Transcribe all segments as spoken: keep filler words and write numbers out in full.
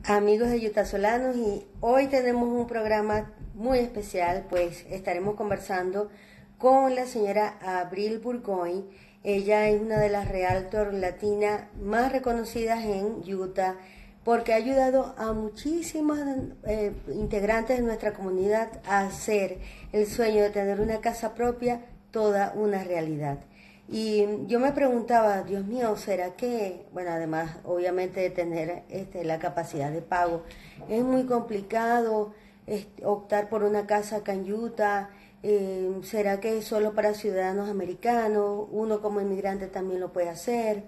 Amigos de Yutasolanos, y hoy tenemos un programa muy especial, pues estaremos conversando con la señora Abril Burgoyne. Ella es una de las realtor latinas más reconocidas en Utah porque ha ayudado a muchísimos eh, integrantes de nuestra comunidad a hacer el sueño de tener una casa propia toda una realidad. Y yo me preguntaba, Dios mío, ¿será que, bueno, además obviamente de tener este, la capacidad de pago, es muy complicado este, optar por una casa acá en Utah? Eh, ¿Será que es solo para ciudadanos americanos? Uno como inmigrante también lo puede hacer.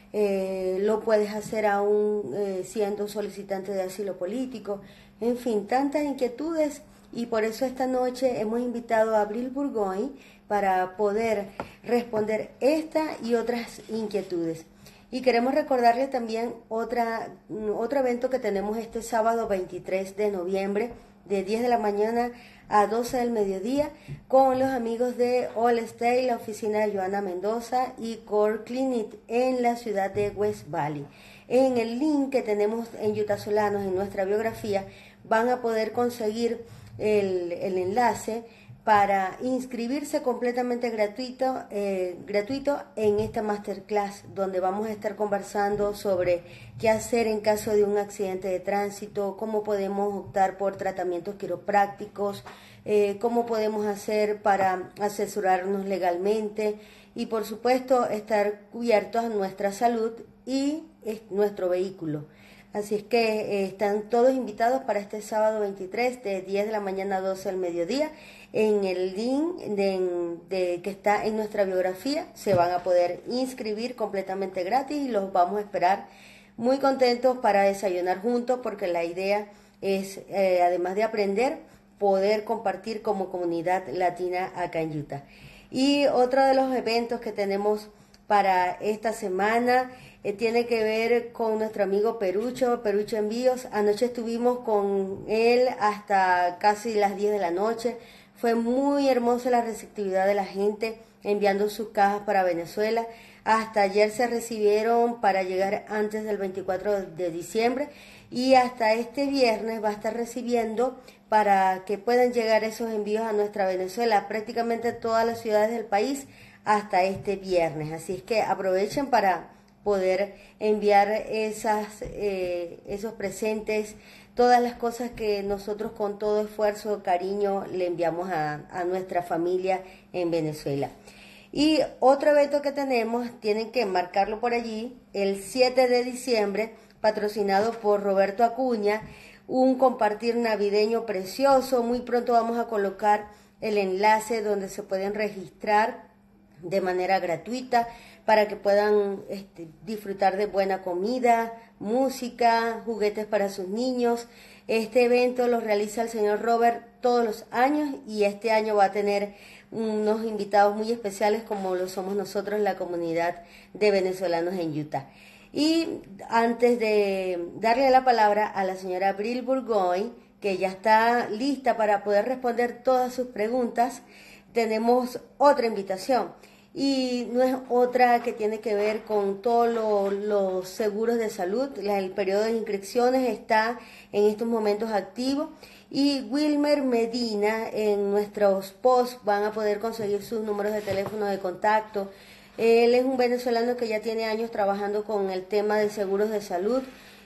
Eh, lo puedes hacer aún eh, siendo solicitante de asilo político. En fin, tantas inquietudes, y por eso esta noche hemos invitado a Abril Burgoyne para poder responder esta y otras inquietudes. Y queremos recordarles también otra, otro evento que tenemos este sábado veintitrés de noviembre, de diez de la mañana a doce del mediodía, con los amigos de All State, la oficina de Joana Mendoza, y Core Clinic en la ciudad de West Valley. En el link que tenemos en Yutasolanos, en nuestra biografía, van a poder conseguir el, el enlace para inscribirse completamente gratuito, eh, gratuito en esta masterclass, donde vamos a estar conversando sobre qué hacer en caso de un accidente de tránsito, cómo podemos optar por tratamientos quiroprácticos, eh, cómo podemos hacer para asesorarnos legalmente y, por supuesto, estar cubiertos a nuestra salud y eh, nuestro vehículo. Así es que eh, están todos invitados para este sábado veintitrés de diez de la mañana a doce del mediodía. En el link de, de, que está en nuestra biografía se van a poder inscribir completamente gratis y los vamos a esperar muy contentos para desayunar juntos, porque la idea es, eh, además de aprender, poder compartir como comunidad latina acá en Utah. Y otro de los eventos que tenemos para esta semana eh, tiene que ver con nuestro amigo Perucho, Perucho Envíos. Anoche estuvimos con él hasta casi las diez de la noche. Fue muy hermosa la receptividad de la gente enviando sus cajas para Venezuela. Hasta ayer se recibieron para llegar antes del veinticuatro de diciembre, y hasta este viernes va a estar recibiendo para que puedan llegar esos envíos a nuestra Venezuela, prácticamente todas las ciudades del país, hasta este viernes. Así es que aprovechen para poder enviar esas, eh, esos presentes, todas las cosas que nosotros con todo esfuerzo, cariño, le enviamos a, a nuestra familia en Venezuela. Y otro evento que tenemos, tienen que marcarlo por allí, el siete de diciembre, patrocinado por Roberto Acuña, un compartir navideño precioso. Muy pronto vamos a colocar el enlace donde se pueden registrar de manera gratuita para que puedan este, disfrutar de buena comida, música, juguetes para sus niños. Este evento lo realiza el señor Robert todos los años, y este año va a tener unos invitados muy especiales como lo somos nosotros, la comunidad de venezolanos en Utah. Y antes de darle la palabra a la señora Abril Burgoyne, que ya está lista para poder responder todas sus preguntas, tenemos otra invitación, y no es otra que tiene que ver con todos lo, los seguros de salud. El periodo de inscripciones está en estos momentos activo, y Wilmer Medina, en nuestros posts van a poder conseguir sus números de teléfono de contacto. Él es un venezolano que ya tiene años trabajando con el tema de seguros de salud,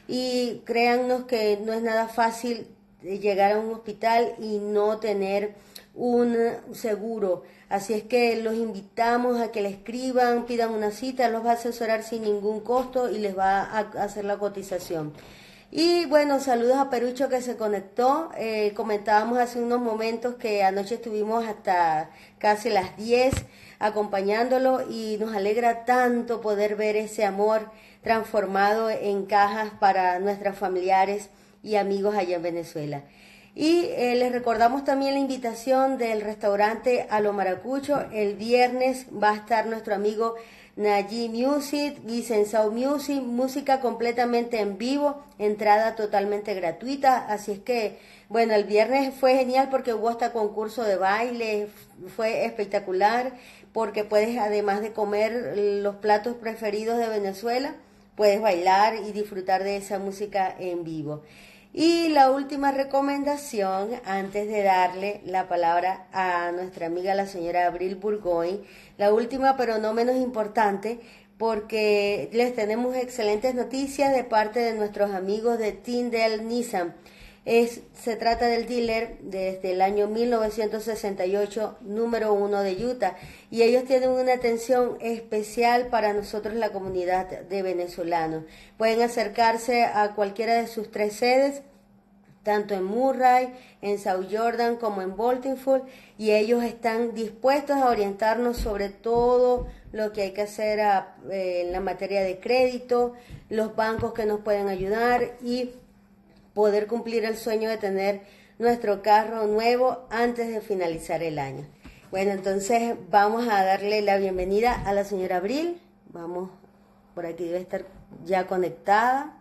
y créannos que no es nada fácil llegar a un hospital y no tener un seguro. Así es que los invitamos a que le escriban, pidan una cita, los va a asesorar sin ningún costo y les va a hacer la cotización. Y bueno, saludos a Perucho que se conectó. Eh, comentábamos hace unos momentos que anoche estuvimos hasta casi las diez acompañándolo, y nos alegra tanto poder ver ese amor transformado en cajas para nuestros familiares y amigos allá en Venezuela. Y eh, les recordamos también la invitación del restaurante A Lo Maracucho. El viernes va a estar nuestro amigo Nayi Music y Sensao Music, música completamente en vivo, entrada totalmente gratuita. Así es que, bueno, el viernes fue genial porque hubo hasta concurso de baile, fue espectacular, porque puedes, además de comer los platos preferidos de Venezuela, puedes bailar y disfrutar de esa música en vivo. Y la última recomendación, antes de darle la palabra a nuestra amiga la señora Abril Burgoy, la última pero no menos importante, porque les tenemos excelentes noticias de parte de nuestros amigos de Tyndall Nissan. Es, se trata del dealer desde el año mil novecientos sesenta y ocho, número uno de Utah, y ellos tienen una atención especial para nosotros, la comunidad de venezolanos. Pueden acercarse a cualquiera de sus tres sedes, tanto en Murray, en South Jordan como en Baltimore, y ellos están dispuestos a orientarnos sobre todo lo que hay que hacer a, eh, en la materia de crédito, los bancos que nos pueden ayudar y poder cumplir el sueño de tener nuestro carro nuevo antes de finalizar el año. Bueno, entonces vamos a darle la bienvenida a la señora Abril. Vamos, por aquí debe estar ya conectada.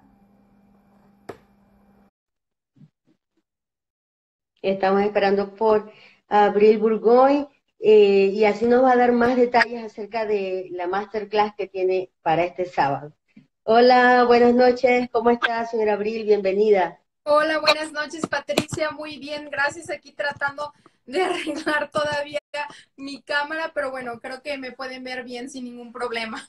Estamos esperando por Abril Burgoy eh, y así nos va a dar más detalles acerca de la masterclass que tiene para este sábado. Hola, buenas noches. ¿Cómo está, señora Abril? Bienvenida. Hola, buenas noches, Patricia. Muy bien, gracias. Aquí tratando de arreglar todavía mi cámara, pero bueno, creo que me pueden ver bien sin ningún problema.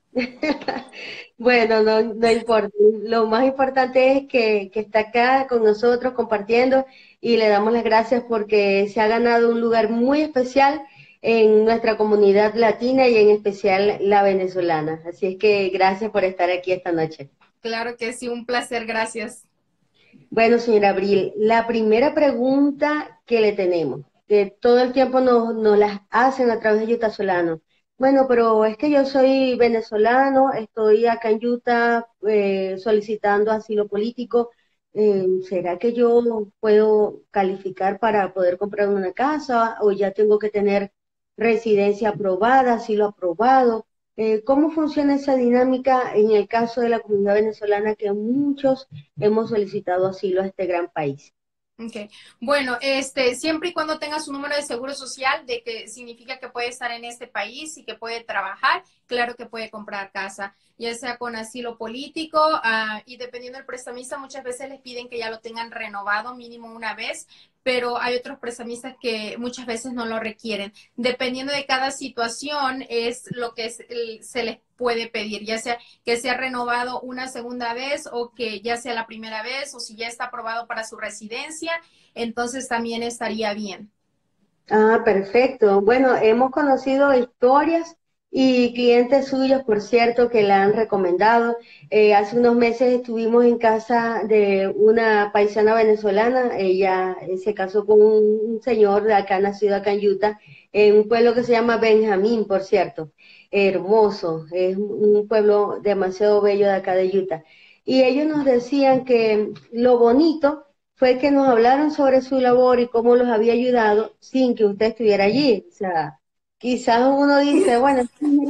Bueno, no, no importa. Lo más importante es que, que está acá con nosotros compartiendo y le damos las gracias porque se ha ganado un lugar muy especial en nuestra comunidad latina y en especial la venezolana. Así es que gracias por estar aquí esta noche. Claro que sí, un placer, gracias. Bueno, señora Abril, la primera pregunta que le tenemos, que todo el tiempo nos, nos las hacen a través de Utah Solano. Bueno, pero es que yo soy venezolano, estoy acá en Utah eh, solicitando asilo político. Eh, ¿será que yo puedo calificar para poder comprar una casa o ya tengo que tener residencia aprobada, asilo aprobado? Eh, ¿cómo funciona esa dinámica en el caso de la comunidad venezolana que muchos hemos solicitado asilo a este gran país? Okay. Bueno, este, siempre y cuando tenga su número de seguro social, de que significa que puede estar en este país y que puede trabajar, claro que puede comprar casa, ya sea con asilo político, uh, y dependiendo del prestamista, muchas veces les piden que ya lo tengan renovado mínimo una vez, pero hay otros prestamistas que muchas veces no lo requieren. Dependiendo de cada situación, es lo que es, el, se les puede pedir, ya sea que sea renovado una segunda vez o que ya sea la primera vez o si ya está aprobado para su residencia, entonces también estaría bien. Ah, perfecto. Bueno, hemos conocido historias y clientes suyos, por cierto, que la han recomendado. Eh, hace unos meses estuvimos en casa de una paisana venezolana. Ella eh, se casó con un señor de acá, nacido acá en Utah, en un pueblo que se llama Benjamín, por cierto. Hermoso, es un pueblo demasiado bello de acá de Utah. Y ellos nos decían que lo bonito fue que nos hablaron sobre su labor y cómo los había ayudado sin que usted estuviera allí. O sea, quizás uno dice, bueno,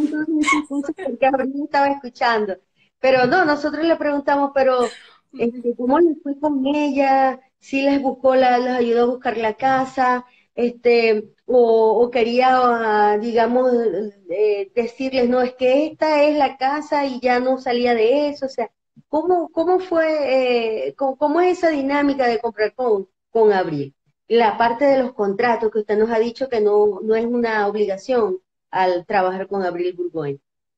porque Abril estaba escuchando. Pero no, nosotros le preguntamos, pero este, ¿cómo les fue con ella? ¿Si les buscó, la, les ayudó a buscar la casa? Este, o, o quería, ah, digamos, eh, decirles, no, es que esta es la casa y ya no salía de eso. O sea, ¿Cómo, cómo fue, eh, cómo, cómo es esa dinámica de comprar con, con Abril? La parte de los contratos que usted nos ha dicho que no, no es una obligación al trabajar con Abril Burgoyne.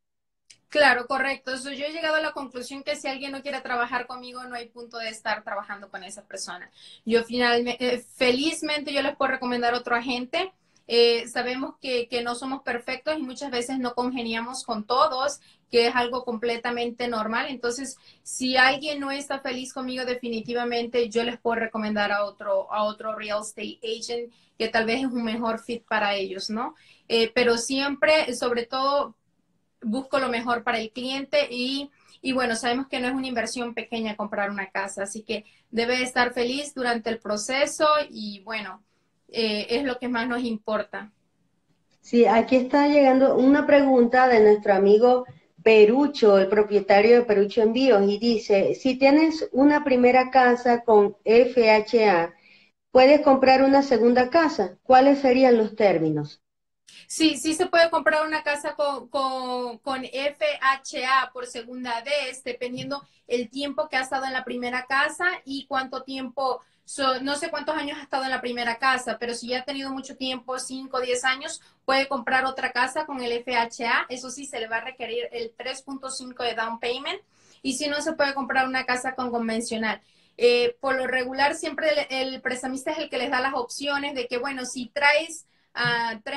Claro, correcto. So, yo he llegado a la conclusión que si alguien no quiere trabajar conmigo, no hay punto de estar trabajando con esa persona. Yo finalmente, eh, felizmente, yo les puedo recomendar otro agente. Eh, sabemos que, que no somos perfectos y muchas veces no congeniamos con todos, que es algo completamente normal. Entonces, si alguien no está feliz conmigo, definitivamente yo les puedo recomendar a otro, a otro real estate agent que tal vez es un mejor fit para ellos, ¿no? Eh, pero siempre, sobre todo, busco lo mejor para el cliente y, y bueno, sabemos que no es una inversión pequeña comprar una casa, así que debe estar feliz durante el proceso y bueno, eh, es lo que más nos importa. Sí, aquí está llegando una pregunta de nuestro amigo Perucho, el propietario de Perucho Envíos, y dice, si tienes una primera casa con F H A, ¿puedes comprar una segunda casa? ¿Cuáles serían los términos? Sí, sí se puede comprar una casa con, con, con F H A por segunda vez, dependiendo el tiempo que ha estado en la primera casa y cuánto tiempo, so, no sé cuántos años ha estado en la primera casa, pero si ya ha tenido mucho tiempo, cinco o diez años, puede comprar otra casa con el F H A. Eso sí, se le va a requerir el tres punto cinco de down payment y si no, se puede comprar una casa con convencional. Eh, por lo regular, siempre el, el prestamista es el que les da las opciones de que, bueno, si traes uh, tres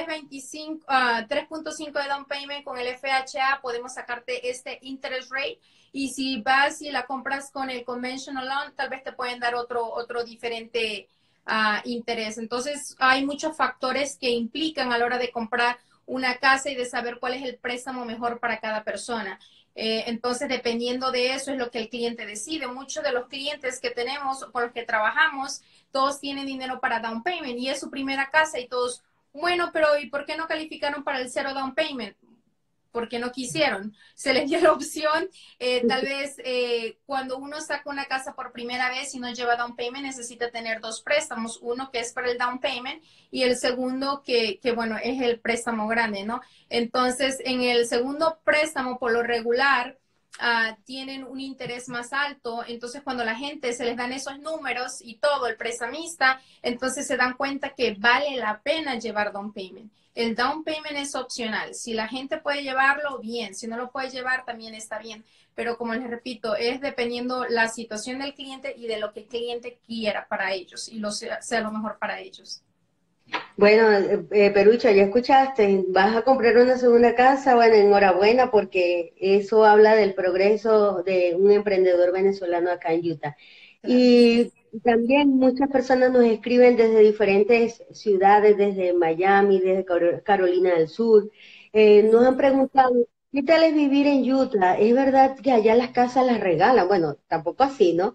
punto cinco de down payment con el F H A, podemos sacarte este interest rate. Y si vas y la compras con el conventional loan, tal vez te pueden dar otro, otro diferente uh, interés. Entonces, hay muchos factores que implican a la hora de comprar una casa y de saber cuál es el préstamo mejor para cada persona. Eh, entonces, dependiendo de eso es lo que el cliente decide. Muchos de los clientes que tenemos, con los que trabajamos, todos tienen dinero para down payment y es su primera casa y todos, bueno, pero ¿y por qué no calificaron para el cero down payment? Porque no quisieron. Se les dio la opción. Eh, tal vez eh, cuando uno saca una casa por primera vez y no lleva down payment, necesita tener dos préstamos. Uno que es para el down payment y el segundo que, que bueno, es el préstamo grande, ¿no? Entonces, en el segundo préstamo, por lo regular, Uh, tienen un interés más alto, entonces cuando la gente se les dan esos números y todo, el prestamista, entonces se dan cuenta que vale la pena llevar down payment. El down payment es opcional, si la gente puede llevarlo, bien, si no lo puede llevar, también está bien, pero como les repito, es dependiendo la situación del cliente y de lo que el cliente quiera para ellos y lo sea, sea lo mejor para ellos. Bueno, eh, eh, Perucho, ya escuchaste, vas a comprar una segunda casa, bueno, enhorabuena porque eso habla del progreso de un emprendedor venezolano acá en Utah. Claro que sí. Y también muchas personas nos escriben desde diferentes ciudades, desde Miami, desde Caro- Carolina del Sur. Eh, nos han preguntado, ¿qué tal es vivir en Utah? ¿Es verdad que allá las casas las regalan? Bueno, tampoco así, ¿no?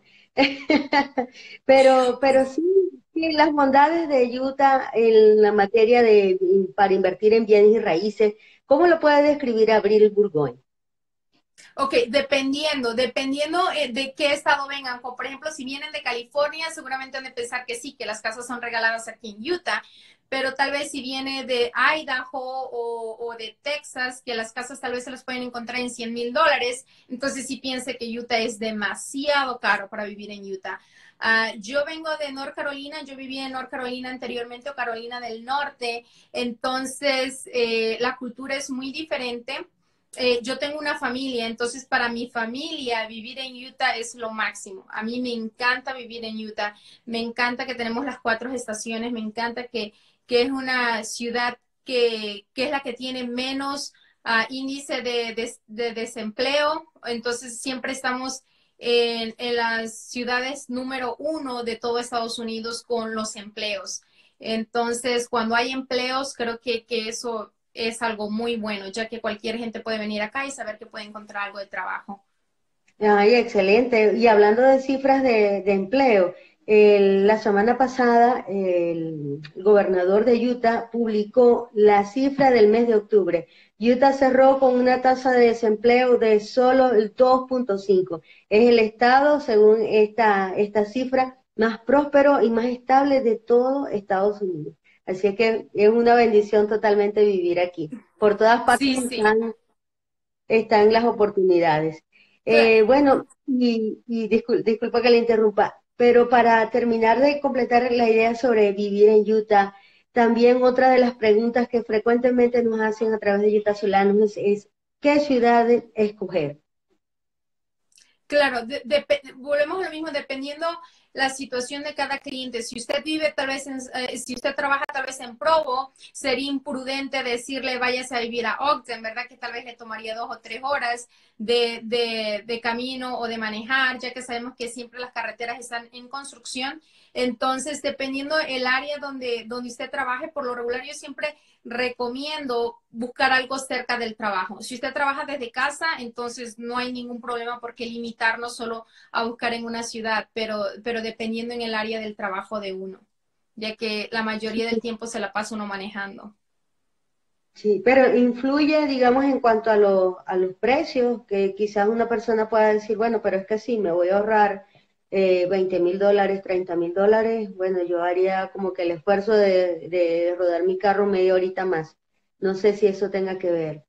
Pero, pero sí, sí, las bondades de Utah en la materia de para invertir en bienes y raíces, ¿cómo lo puede describir Abril Burgoyne? Ok, dependiendo, dependiendo eh, de qué estado vengan. Como por ejemplo, si vienen de California, seguramente han de pensar que sí, que las casas son regaladas aquí en Utah, pero tal vez si viene de Idaho o, o de Texas, que las casas tal vez se las pueden encontrar en cien mil dólares, entonces sí piense que Utah es demasiado caro para vivir en Utah. Uh, yo vengo de North Carolina, yo vivía en North Carolina anteriormente o Carolina del Norte, entonces eh, la cultura es muy diferente. Eh, yo tengo una familia, entonces para mi familia vivir en Utah es lo máximo. A mí me encanta vivir en Utah, me encanta que tenemos las cuatro estaciones, me encanta que, que es una ciudad que, que es la que tiene menos uh, índice de, de, de, desempleo, entonces siempre estamos en, en las ciudades número uno de todo Estados Unidos con los empleos. Entonces, cuando hay empleos, creo que, que eso es algo muy bueno, ya que cualquier gente puede venir acá y saber que puede encontrar algo de trabajo. Ay, excelente. Y hablando de cifras de, de empleo, el- la semana pasada el gobernador de Utah publicó la cifra del mes de octubre. Utah cerró con una tasa de desempleo de solo el dos punto cinco. Es el estado, según esta, esta cifra, más próspero y más estable de todo Estados Unidos. Así que es una bendición totalmente vivir aquí. Por todas partes Sí, sí. están están las oportunidades. Eh, bueno, y, y discul- disculpa que le interrumpa, pero para terminar de completar la idea sobre vivir en Utah, también otra de las preguntas que frecuentemente nos hacen a través de Utah Solanos es, es ¿qué ciudad escoger? Claro, de, de, volvemos a lo mismo, dependiendo la situación de cada cliente. Si usted vive tal vez, en, eh, si usted trabaja tal vez en Provo, sería imprudente decirle váyase a vivir a Ogden, ¿verdad? Que tal vez le tomaría dos o tres horas de, de, de camino o de manejar, ya que sabemos que siempre las carreteras están en construcción. Entonces, dependiendo el área donde, donde usted trabaje, por lo regular yo siempre recomiendo buscar algo cerca del trabajo. Si usted trabaja desde casa, entonces no hay ningún problema por qué limitarnos solo a buscar en una ciudad, pero, pero dependiendo en el área del trabajo de uno, ya que la mayoría del tiempo se la pasa uno manejando. Sí, pero influye, digamos, en cuanto a, lo- a los precios, que quizás una persona pueda decir, bueno, pero es que sí, me voy a ahorrar eh, veinte mil dólares, treinta mil dólares, bueno, yo haría como que el esfuerzo de, de rodar mi carro media horita más. No sé si eso tenga que ver.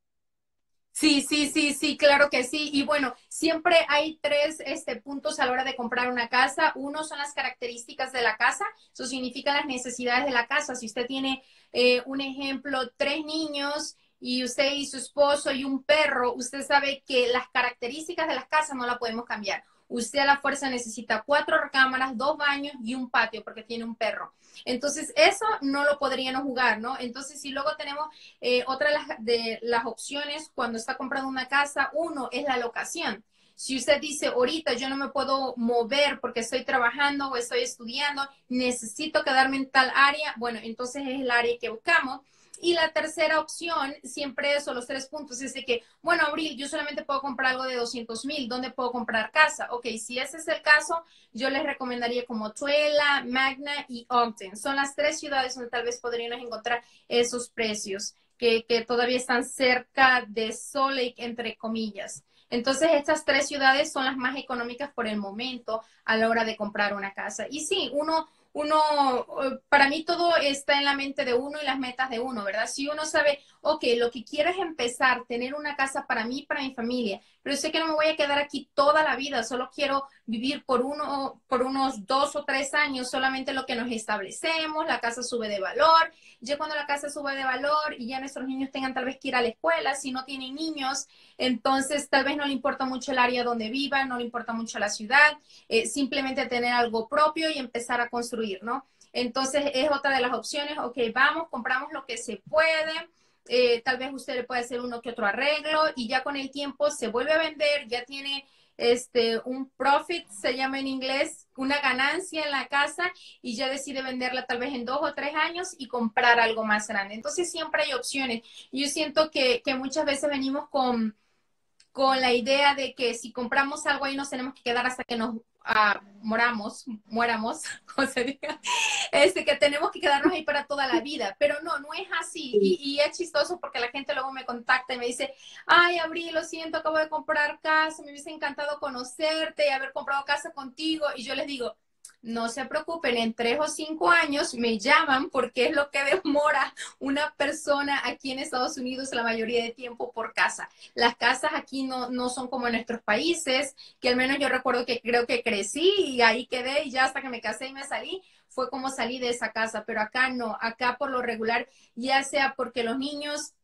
Sí, sí, sí, sí, claro que sí. Y bueno, siempre hay tres este, puntos a la hora de comprar una casa. Uno son las características de la casa, eso significa las necesidades de la casa. Si usted tiene, eh, un ejemplo, tres niños y usted y su esposo y un perro, usted sabe que las características de las casas no la podemos cambiar. Usted a la fuerza necesita cuatro recámaras, dos baños y un patio porque tiene un perro. Entonces, eso no lo podríamos jugar, ¿no? Entonces, si luego tenemos eh, otra de las, de las opciones cuando está comprando una casa, uno es la locación. Si usted dice, ahorita yo no me puedo mover porque estoy trabajando o estoy estudiando, necesito quedarme en tal área, bueno, entonces es el área que buscamos. Y la tercera opción, siempre eso, los tres puntos, es de que, bueno, Abril, yo solamente puedo comprar algo de doscientos mil, ¿dónde puedo comprar casa? Ok, si ese es el caso, yo les recomendaría como Tuela, Magna y Ogden. Son las tres ciudades donde tal vez podríamos encontrar esos precios que, que todavía están cerca de Salt Lake, entre comillas. Entonces, estas tres ciudades son las más económicas por el momento a la hora de comprar una casa. Y sí, uno, uno, eh, para mí todo está en la mente de uno y las metas de uno, ¿verdad? Si uno sabe, ok, lo que quiero es empezar, tener una casa para mí, para mi familia, pero sé que no me voy a quedar aquí toda la vida, solo quiero vivir por uno, por unos dos o tres años, solamente lo que nos establecemos, la casa sube de valor, ya cuando la casa sube de valor y ya nuestros niños tengan tal vez que ir a la escuela, si no tienen niños, entonces tal vez no le importa mucho el área donde vivan, no le importa mucho la ciudad, eh, simplemente tener algo propio y empezar a construir, ¿no? Entonces es otra de las opciones, ok, vamos, compramos lo que se puede, eh, tal vez usted le puede hacer uno que otro arreglo y ya con el tiempo se vuelve a vender, ya tiene este, un profit, se llama en inglés, una ganancia en la casa y ya decide venderla tal vez en dos o tres años y comprar algo más grande. Entonces siempre hay opciones. Yo siento que, que muchas veces venimos con, con la idea de que si compramos algo ahí nos tenemos que quedar hasta que nos uh, moramos, muéramos, como se diga, este, que tenemos que quedarnos ahí para toda la vida, pero no, no es así y, y es chistoso porque la gente luego me contacta y me dice, ay, Abril, lo siento, acabo de comprar casa, me hubiese encantado conocerte y haber comprado casa contigo y yo les digo, no se preocupen, en tres o cinco años me llaman porque es lo que demora una persona aquí en Estados Unidos la mayoría de tiempo por casa. Las casas aquí no, no son como en nuestros países, que al menos yo recuerdo que creo que crecí y ahí quedé y ya hasta que me casé y me salí, fue como salí de esa casa, pero acá no, acá por lo regular, ya sea porque los niños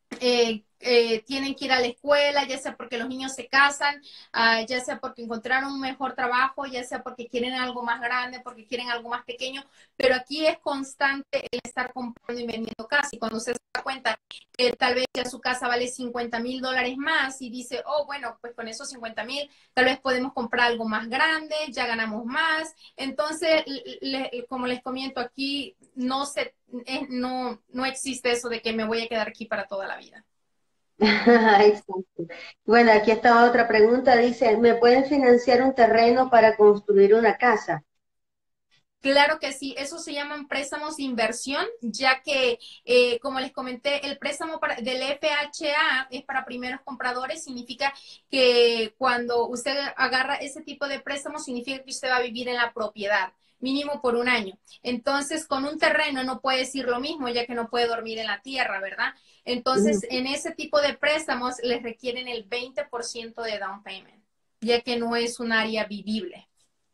eh, eh, tienen que ir a la escuela, ya sea porque los niños se casan, uh, ya sea porque encontraron un mejor trabajo, ya sea porque quieren algo más grande, porque quieren algo más pequeño, pero aquí es constante el estar comprando y vendiendo casa y cuando se da cuenta que tal vez ya su casa vale cincuenta mil dólares más y dice, oh, bueno, pues con esos cincuenta mil tal vez podemos comprar algo más grande, ya ganamos más, entonces, le, como les comento aquí, no se eh, no, no existe eso de que me voy a quedar aquí para toda la vida. Exacto. Bueno, aquí está otra pregunta. Dice, ¿me pueden financiar un terreno para construir una casa? Claro que sí, eso se llaman préstamos de inversión, ya que, eh, como les comenté, el préstamo para, del F H A es para primeros compradores, significa que cuando usted agarra ese tipo de préstamo, significa que usted va a vivir en la propiedad mínimo por un año. Entonces, con un terreno no puede decir lo mismo, ya que no puede dormir en la tierra, ¿verdad? Ujú. Entonces, en ese tipo de préstamos les requieren el veinte por ciento de down payment, ya que no es un área vivible.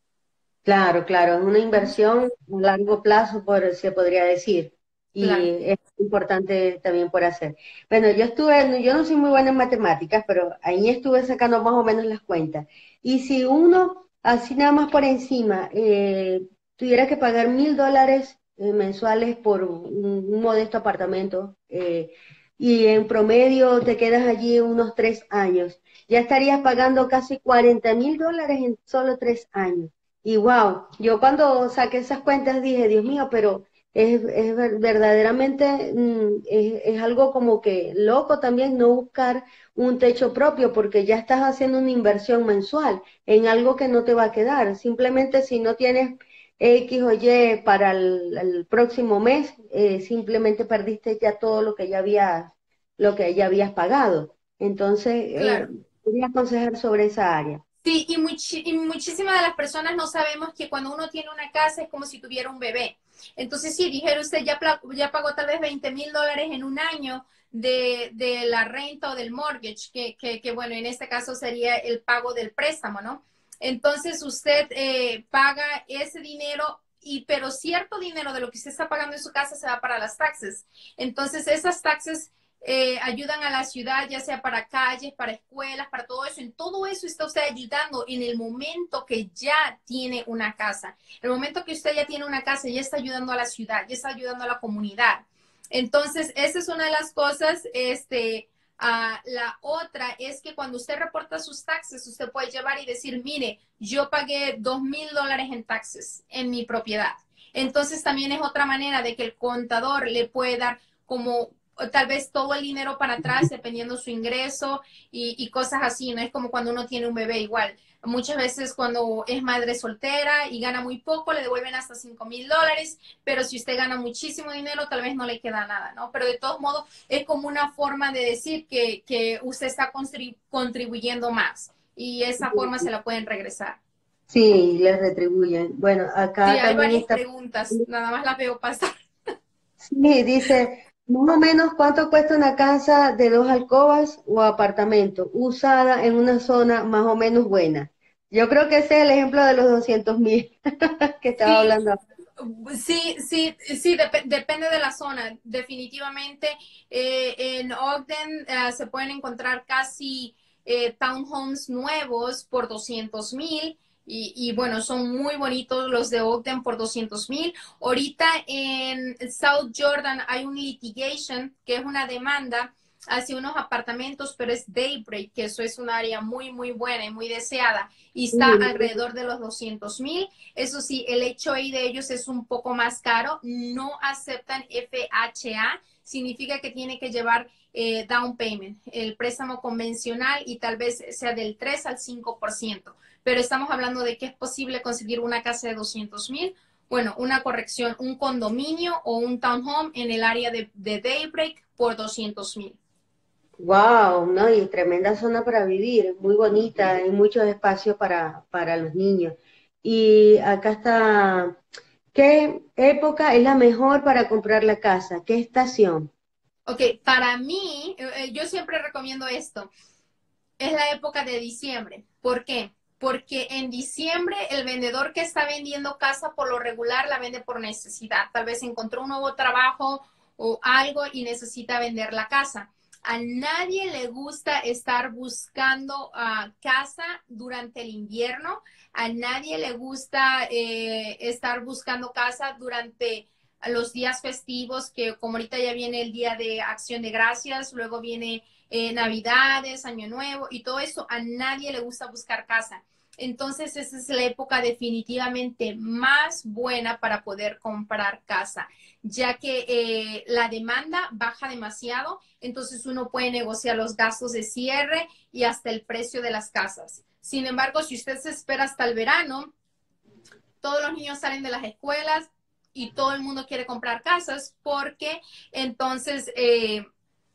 Claro, claro, es una inversión a largo plazo, por, se podría decir, y Claro. es importante también por hacer. Bueno, yo estuve, no- yo no soy muy buena en matemáticas, pero ahí estuve sacando más o menos las cuentas. Y si uno, así nada más por encima, eh, tuviera que pagar mil dólares eh, mensuales por un, un modesto apartamento, eh, y en promedio te quedas allí unos tres años, ya estarías pagando casi cuarenta mil dólares en solo tres años. Y wow, yo cuando saqué esas cuentas dije, Dios mío, pero es, es ver- verdaderamente, mm, es, es algo como que loco también no buscar un techo propio porque ya estás haciendo una inversión mensual en algo que no te va a quedar. Simplemente si no tienes X o Y para el, el próximo mes, eh, simplemente perdiste ya todo lo que ya habías, lo que ya habías pagado. Entonces, eh, Claro. quería aconsejar sobre esa área. Sí, y, muchi y muchísimas de las personas no sabemos que cuando uno tiene una casa es como si tuviera un bebé. Entonces, sí, dijera usted, ya, ya pagó tal vez veinte mil dólares en un año de, de la renta o del mortgage, que, que, que, bueno, en este caso sería el pago del préstamo, ¿no? Entonces, usted eh, paga ese dinero, y, pero cierto dinero de lo que usted está pagando en su casa se va para las taxes. Entonces, esas taxes eh, ayudan a la ciudad, ya sea para calles, para escuelas, para todo eso. En todo eso está usted ayudando en el momento que ya tiene una casa. En el momento que usted ya tiene una casa, ya está ayudando a la ciudad, ya está ayudando a la comunidad. Entonces, esa es una de las cosas. Este, uh, la otra es que cuando usted reporta sus taxes, usted puede llevar y decir, mire, yo pagué dos mil dólares en taxes en mi propiedad. Entonces, también es otra manera de que el contador le puede dar como tal vez todo el dinero para atrás, dependiendo su ingreso y, y cosas así. No es como cuando uno tiene un bebé igual. Muchas veces cuando es madre soltera y gana muy poco, le devuelven hasta cinco mil dólares, pero si usted gana muchísimo dinero, tal vez no le queda nada, ¿no? Pero de todos modos, es como una forma de decir que, que usted está contribuyendo más, y esa forma se la pueden regresar. Sí, les retribuyen. Bueno, Sí, acá hay también varias está. preguntas, nada más las veo pasar. Sí, dice, más o menos cuánto cuesta una casa de dos alcobas o apartamento usada en una zona más o menos buena. Yo creo que ese es el ejemplo de los doscientos mil que estaba Sí, hablando. sí, sí, sí, dep depende de la zona. Definitivamente, eh, en Ogden uh, se pueden encontrar casi eh, townhomes nuevos por doscientos mil. Y, y bueno, son muy bonitos los de Ogden por doscientos mil. Ahorita en South Jordan hay un litigation, que es una demanda hacia unos apartamentos, pero es Daybreak, que eso es un área muy, muy buena y muy deseada, y está alrededor de los doscientos mil. Eso sí, el H O A de ellos es un poco más caro, no aceptan F H A, significa que tiene que llevar eh, down payment, el préstamo convencional, y tal vez sea del tres al cinco por ciento, pero estamos hablando de que es posible conseguir una casa de doscientos mil. Bueno, una corrección, un condominio o un townhome en el área de, de Daybreak por doscientos mil. Wow, ¿no? Y tremenda zona para vivir, muy bonita, hay muchos espacios para, para los niños. Y acá está, ¿qué época es la mejor para comprar la casa? ¿Qué estación? Ok, para mí, eh, yo siempre recomiendo esto. Es la época de diciembre. ¿Por qué? Porque en diciembre el vendedor que está vendiendo casa por lo regular la vende por necesidad. Tal vez encontró un nuevo trabajo o algo y necesita vender la casa. A nadie le gusta estar buscando uh, casa durante el invierno. A nadie le gusta eh, estar buscando casa durante los días festivos, que como ahorita ya viene el día de Acción de Gracias, luego viene eh, Navidades, Año Nuevo y todo eso. A nadie le gusta buscar casa. Entonces, esa es la época definitivamente más buena para poder comprar casa, ya que eh, la demanda baja demasiado, entonces uno puede negociar los gastos de cierre y hasta el precio de las casas. Sin embargo, si usted se espera hasta el verano, todos los niños salen de las escuelas y todo el mundo quiere comprar casas, porque entonces eh,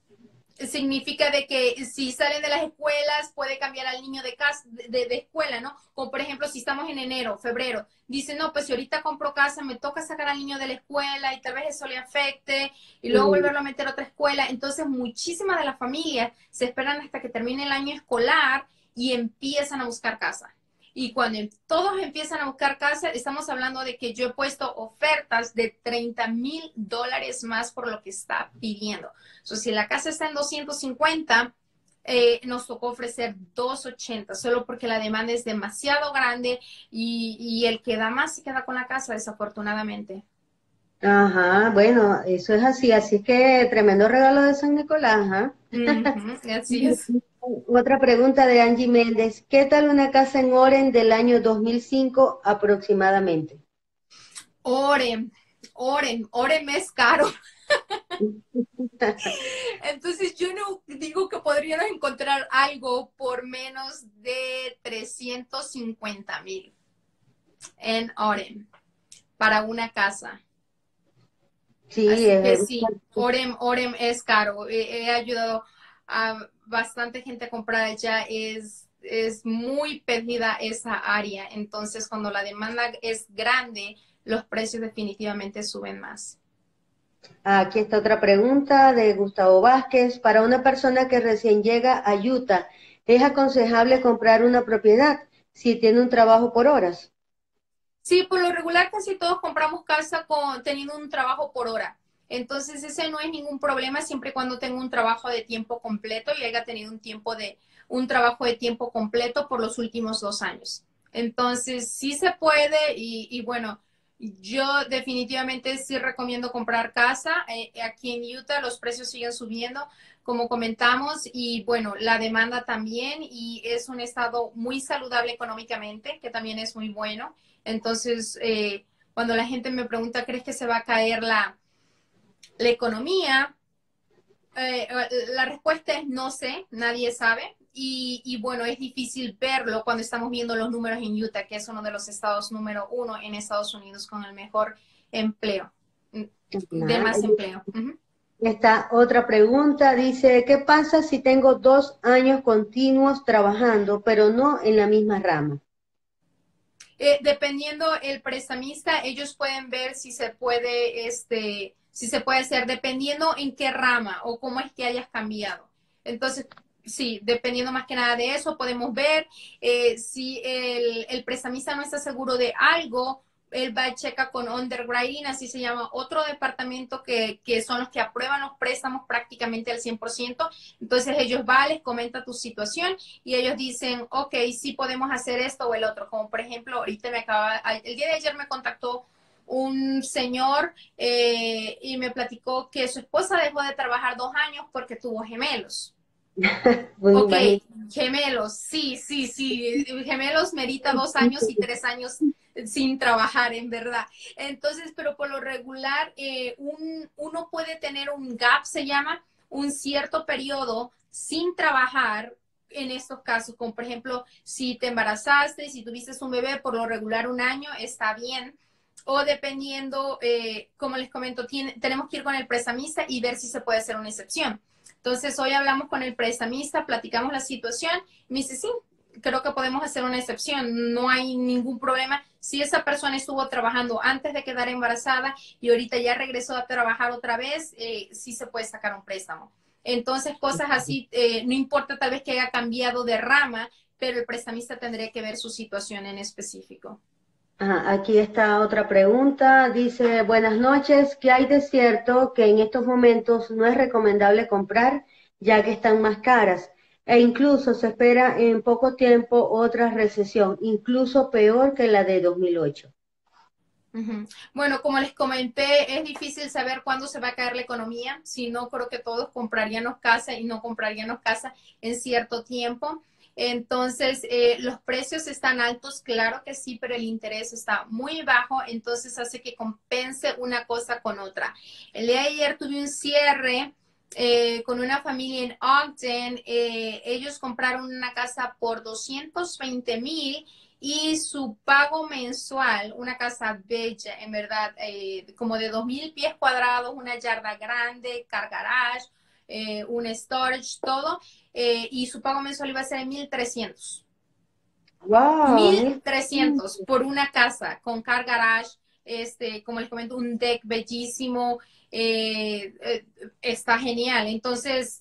significa de que si salen de las escuelas puede cambiar al niño de, casa, de, de escuela, ¿no? Como por ejemplo, si estamos en enero, febrero, dice, no, pues si ahorita compro casa, me toca sacar al niño de la escuela y tal vez eso le afecte, y luego Mm. volverlo a meter a otra escuela. Entonces, muchísimas de las familias se esperan hasta que termine el año escolar y empiezan a buscar casa. Y cuando todos empiezan a buscar casa, estamos hablando de que yo he puesto ofertas de treinta mil dólares más por lo que está pidiendo. So, si la casa está en doscientos cincuenta, eh, nos tocó ofrecer doscientos ochenta, solo porque la demanda es demasiado grande, y, y el que da más se queda con la casa, desafortunadamente. Ajá, bueno, eso es así, así que tremendo regalo de San Nicolás, ¿ah? Uh-huh, así es. Otra pregunta de Angie Méndez, ¿qué tal una casa en Oren del año dos mil cinco aproximadamente? Oren, oren, oren es caro. Entonces yo no digo que podrían encontrar algo por menos de trescientos cincuenta mil en Oren para una casa. Sí, Así que es, sí, Orem, Orem es caro. He, he ayudado a bastante gente a comprar allá. Es es muy pedida esa área. Entonces, cuando la demanda es grande, los precios definitivamente suben más. Aquí está otra pregunta de Gustavo Vázquez. Para una persona que recién llega a Utah, ¿es aconsejable comprar una propiedad si tiene un trabajo por horas? Sí, por lo regular casi todos compramos casa con, teniendo un trabajo por hora. Entonces ese no es ningún problema siempre y cuando tenga un trabajo de tiempo completo y haya tenido un tiempo de un trabajo de tiempo completo por los últimos dos años. Entonces sí se puede y, y bueno, yo definitivamente sí recomiendo comprar casa. Eh, aquí en Utah los precios siguen subiendo, como comentamos, y bueno, la demanda también y es un estado muy saludable económicamente, que también es muy bueno. Entonces, eh, cuando la gente me pregunta, ¿crees que se va a caer la, la economía? Eh, la respuesta es no sé, nadie sabe. Y, y, bueno, es difícil verlo cuando estamos viendo los números en Utah, que es uno de los estados número uno en Estados Unidos con el mejor empleo, de Ajá. más empleo. Uh-huh. Esta otra pregunta dice, ¿qué pasa si tengo dos años continuos trabajando, pero no en la misma rama? Eh, dependiendo el prestamista, ellos pueden ver si se puede, este, si se puede hacer, dependiendo en qué rama o cómo es que hayas cambiado. Entonces, sí, dependiendo más que nada de eso, podemos ver eh, si el, el prestamista no está seguro de algo, él va a checar con underwriting, así se llama, otro departamento que, que son los que aprueban los préstamos prácticamente al cien por ciento. Entonces ellos van, les comenta tu situación y ellos dicen, ok, sí podemos hacer esto o el otro. Como por ejemplo, ahorita me acaba, el día de ayer me contactó un señor eh, y me platicó que su esposa dejó de trabajar dos años porque tuvo gemelos. Pues Ok, imagínate. gemelos, sí, sí, sí, gemelos merita dos años y tres años sin trabajar, en verdad. Entonces, pero por lo regular, eh, un, uno puede tener un gap, se llama, un cierto periodo sin trabajar en estos casos, como por ejemplo, si te embarazaste, si tuviste un bebé, por lo regular un año, está bien. O dependiendo, eh, como les comento, tiene, tenemos que ir con el prestamista y ver si se puede hacer una excepción. Entonces, hoy hablamos con el prestamista, platicamos la situación, y me dice, sí, creo que podemos hacer una excepción, no hay ningún problema. Si esa persona estuvo trabajando antes de quedar embarazada y ahorita ya regresó a trabajar otra vez, eh, sí se puede sacar un préstamo. Entonces, cosas así, eh, no importa tal vez que haya cambiado de rama, pero el prestamista tendría que ver su situación en específico. Ajá, aquí está otra pregunta. Dice, buenas noches, ¿qué hay de cierto que en estos momentos no es recomendable comprar ya que están más caras? E incluso se espera en poco tiempo otra recesión, incluso peor que la de dos mil ocho. Uh-huh. Bueno, como les comenté, es difícil saber cuándo se va a caer la economía. Si no, creo que todos compraríamos casa y no compraríamos casa en cierto tiempo. Entonces, eh, los precios están altos, claro que sí, pero el interés está muy bajo, entonces hace que compense una cosa con otra. El día de ayer tuve un cierre eh, con una familia en Ogden. Eh, ellos compraron una casa por doscientos veinte mil y su pago mensual, una casa bella, en verdad, eh, como de dos mil pies cuadrados, una yarda grande, car garage, eh, un storage, todo, eh, y su pago mensual iba a ser mil trescientos. ¡Wow! mil mil- trescientos por una casa con car garage, este, como les comento, un deck bellísimo, eh, eh, está genial. Entonces,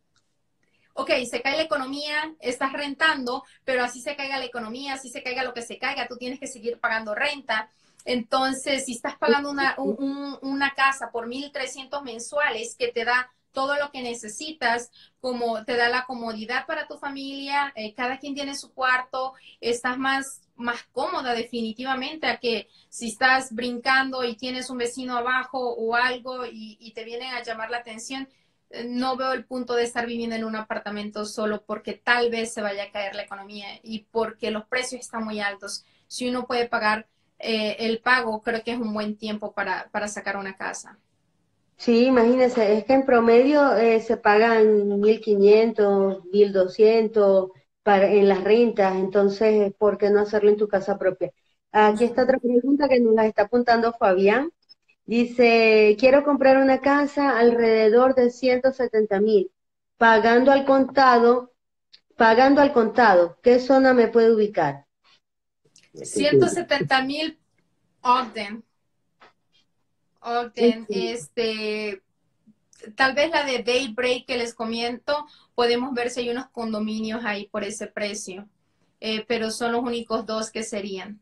ok, se cae la economía, estás rentando, pero así se caiga la economía, así se caiga lo que se caiga, tú tienes que seguir pagando renta. Entonces, si estás pagando una, un, una casa por mil trescientos mensuales que te da todo lo que necesitas, como te da la comodidad para tu familia, eh, cada quien tiene su cuarto, estás más, más cómoda definitivamente a que si estás brincando y tienes un vecino abajo o algo y, y te vienen a llamar la atención, no veo el punto de estar viviendo en un apartamento solo porque tal vez se vaya a caer la economía y porque los precios están muy altos. Si uno puede pagar eh, el pago, creo que es un buen tiempo para, para sacar una casa. Sí, imagínense, es que en promedio eh, se pagan mil quinientos, mil doscientos para, en las rentas, entonces, ¿por qué no hacerlo en tu casa propia? Aquí está otra pregunta que nos la está apuntando Fabián. Dice, quiero comprar una casa alrededor de ciento setenta mil, pagando al contado pagando al contado, ¿qué zona me puede ubicar? ciento setenta mil Ogden. Ogden, este, tal vez la de Daybreak que les comento, podemos ver si hay unos condominios ahí por ese precio, eh, pero son los únicos dos que serían.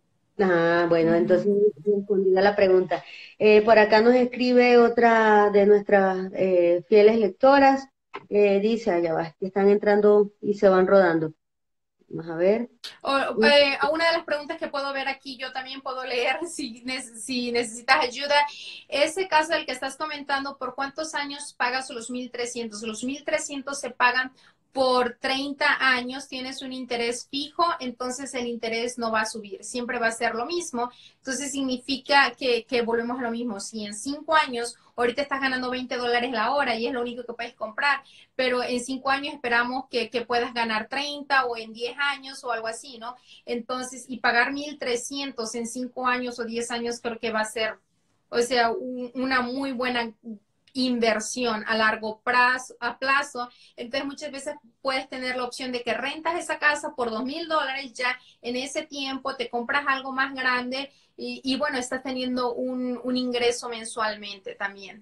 Ah, bueno, entonces Ujú. respondida la pregunta. Eh, por acá nos escribe otra de nuestras eh, fieles lectoras. Eh, dice, allá va, que están entrando y se van rodando. Vamos a ver. O, eh, a una de las preguntas que puedo ver aquí, yo también puedo leer si, si necesitas ayuda. Ese caso del que estás comentando, ¿por cuántos años pagas los mil trescientos? Los mil trescientos se pagan por treinta años, tienes un interés fijo, entonces el interés no va a subir, siempre va a ser lo mismo. Entonces significa que, que volvemos a lo mismo. Si en cinco años, ahorita estás ganando veinte dólares la hora y es lo único que puedes comprar, pero en cinco años esperamos que, que puedas ganar treinta o en diez años o algo así, ¿no? Entonces, y pagar mil trescientos en cinco años o diez años creo que va a ser, o sea, un, una muy buena inversión a largo plazo, a plazo. Entonces, muchas veces puedes tener la opción de que rentas esa casa por dos mil dólares, ya en ese tiempo te compras algo más grande y, y bueno, estás teniendo un, un ingreso mensualmente también.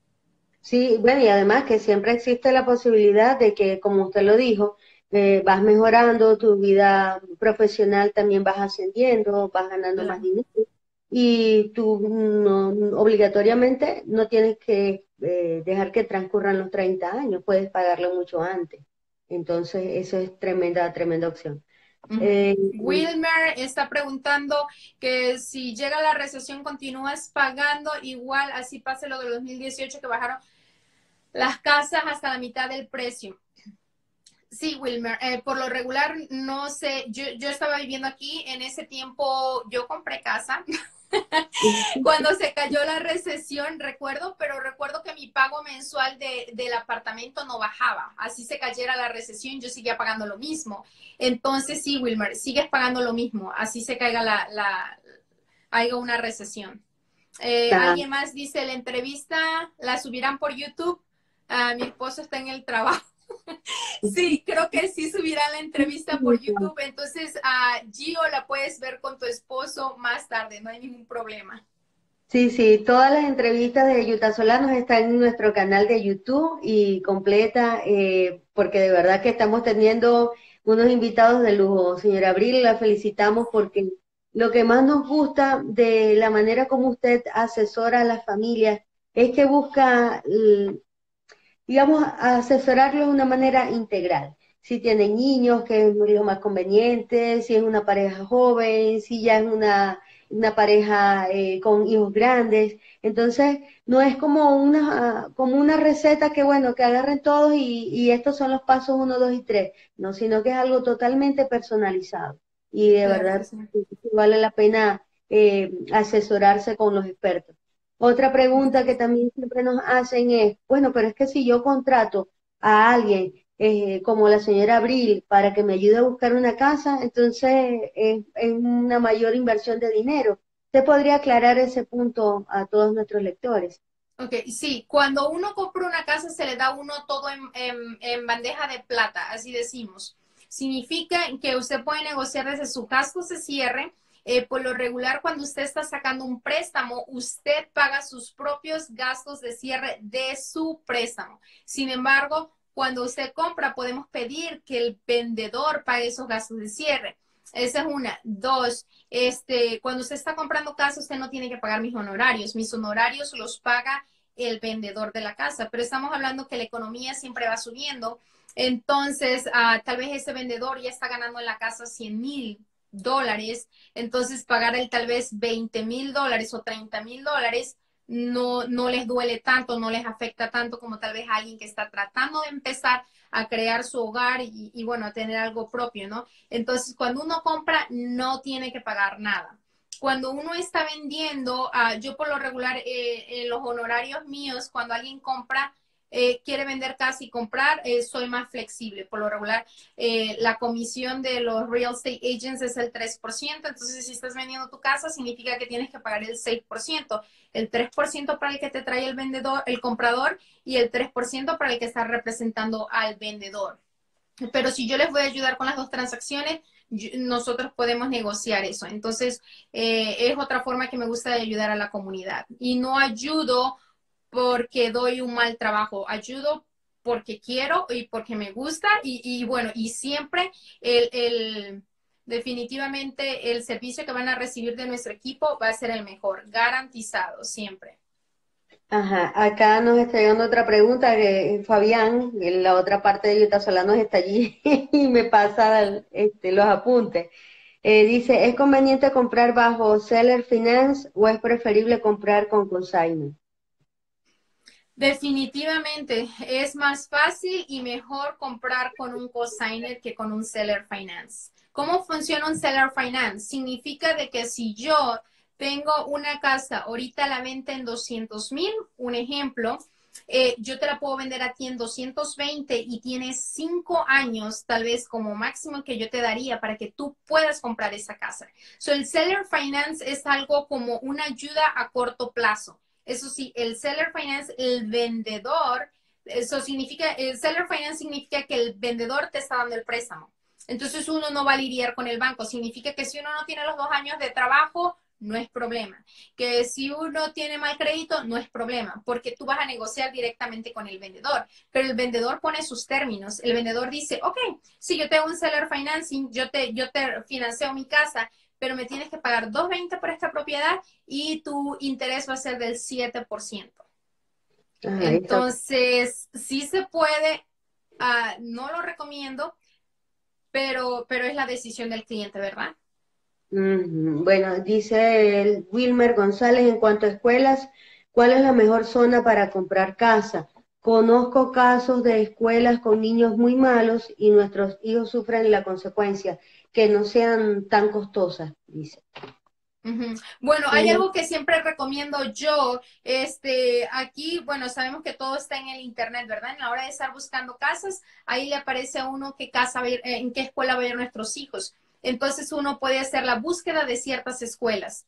Sí, bueno, y además que siempre existe la posibilidad de que, como usted lo dijo, eh, vas mejorando tu vida profesional, también vas ascendiendo, vas ganando más Claro. dinero y tú no, obligatoriamente no tienes que eh, dejar que transcurran los treinta años, puedes pagarlo mucho antes. Entonces, eso es tremenda, tremenda opción. Uh-huh. Eh, Wilmer está preguntando que si llega la recesión, ¿continúas pagando igual? Así pase lo de dos mil dieciocho que bajaron las casas hasta la mitad del precio. Sí, Wilmer, eh, por lo regular, no sé, yo, yo estaba viviendo aquí, en ese tiempo yo compré casa. Cuando se cayó la recesión, recuerdo, pero recuerdo que mi pago mensual de, del apartamento no bajaba. Así se cayera la recesión, yo seguía pagando lo mismo. Entonces, sí, Wilmer, sigues pagando lo mismo. Así se caiga la, la haya una recesión. Eh, ah, alguien más dice, la entrevista la subirán por YouTube. Uh, mi esposo está en el trabajo. Sí, creo que sí subirán la entrevista por YouTube. Entonces, uh, Gio, la puedes ver con tu esposo más tarde, no hay ningún problema. Sí, sí, todas las entrevistas de Yuta Solanos están en nuestro canal de YouTube y completa, eh, porque de verdad que estamos teniendo unos invitados de lujo. Señora Abril, la felicitamos porque lo que más nos gusta de la manera como usted asesora a las familias es que busca, l- digamos, asesorarlos de una manera integral. Si tienen niños, que es lo más conveniente, si es una pareja joven, si ya es una, una pareja eh, con hijos grandes. Entonces, no es como una, como una receta que, bueno, que agarren todos y, y estos son los pasos uno, dos y tres. No, sino que es algo totalmente personalizado. Y de Claro que verdad sí. vale la pena eh, asesorarse con los expertos. Otra pregunta que también siempre nos hacen es, bueno, pero es que si yo contrato a alguien eh, como la señora Abril para que me ayude a buscar una casa, entonces es, es una mayor inversión de dinero. ¿Usted podría aclarar ese punto a todos nuestros lectores? Ok, sí, cuando uno compra una casa se le da a uno todo en, en, en bandeja de plata, así decimos. Significa que usted puede negociar desde su gastos de cierre. Eh, por lo regular, cuando usted está sacando un préstamo, usted paga sus propios gastos de cierre de su préstamo. Sin embargo, cuando usted compra, podemos pedir que el vendedor pague esos gastos de cierre. Esa es una. Dos, este, cuando usted está comprando casa, usted no tiene que pagar mis honorarios. Mis honorarios los paga el vendedor de la casa, pero estamos hablando que la economía siempre va subiendo. Entonces, uh, tal vez ese vendedor ya está ganando en la casa cien mil dólares, entonces pagar el tal vez veinte mil dólares o treinta mil dólares no, no les duele tanto, no les afecta tanto como tal vez a alguien que está tratando de empezar a crear su hogar y, y bueno, a tener algo propio, ¿no? Entonces, cuando uno compra, no tiene que pagar nada. Cuando uno está vendiendo, uh, yo por lo regular, eh, en los honorarios míos, cuando alguien compra, eh, quiere vender casa y comprar, eh, soy más flexible. Por lo regular, eh, la comisión de los real estate agents es el tres por ciento. Entonces, si estás vendiendo tu casa, significa que tienes que pagar el seis por ciento. El tres por ciento para el que te trae el vendedor, el comprador, y el tres por ciento para el que está representando al vendedor. pero si yo les voy a ayudar con las dos transacciones, yo- nosotros podemos negociar eso. Entonces, eh, es otra forma que me gusta de ayudar a la comunidad. Y no ayudo porque doy un mal trabajo, ayudo porque quiero y porque me gusta y, y bueno, y siempre el, el, definitivamente el servicio que van a recibir de nuestro equipo va a ser el mejor, garantizado siempre. Ajá, acá nos está llegando otra pregunta que Fabián, en la otra parte de Utah Solanos, está allí y me pasa el- este, los apuntes. Eh, dice, ¿es conveniente comprar bajo Seller Finance o es preferible comprar con consignment? Definitivamente es más fácil y mejor comprar con un cosigner que con un seller finance. ¿Cómo funciona un seller finance? Significa de que si yo tengo una casa ahorita a la venta en doscientos mil, un ejemplo, eh, yo te la puedo vender a ti en doscientos veinte y tienes cinco años tal vez como máximo que yo te daría para que tú puedas comprar esa casa. So, el seller finance es algo como una ayuda a corto plazo. Eso sí, el seller finance, el vendedor, eso significa, el seller finance significa que el vendedor te está dando el préstamo. Entonces uno no va a lidiar con el banco. Significa que si uno no tiene los dos años de trabajo, no es problema. Que si uno tiene mal crédito, no es problema, porque tú vas a negociar directamente con el vendedor. Pero el vendedor pone sus términos. El vendedor dice, ok, si yo tengo un seller financing, yo te, yo te financio mi casa, pero me tienes que pagar dos veinte por esta propiedad y tu interés va a ser del siete por ciento. Ajá, eso. Entonces, sí se puede, uh, no lo recomiendo, pero, pero es la decisión del cliente, ¿verdad? Ujú. Bueno, dice el Wilmer González, en cuanto a escuelas, ¿cuál es la mejor zona para comprar casa? Conozco casos de escuelas con niños muy malos y nuestros hijos sufren la consecuencia, que no sean tan costosas, dice. Ujú. Bueno, hay Tiene- algo que siempre recomiendo yo, este, aquí, bueno, sabemos que todo está en el internet, ¿verdad? En la hora de estar buscando casas, ahí le aparece a uno qué casa va a ir, eh, en qué escuela va a ir nuestros hijos. Entonces uno puede hacer la búsqueda de ciertas escuelas.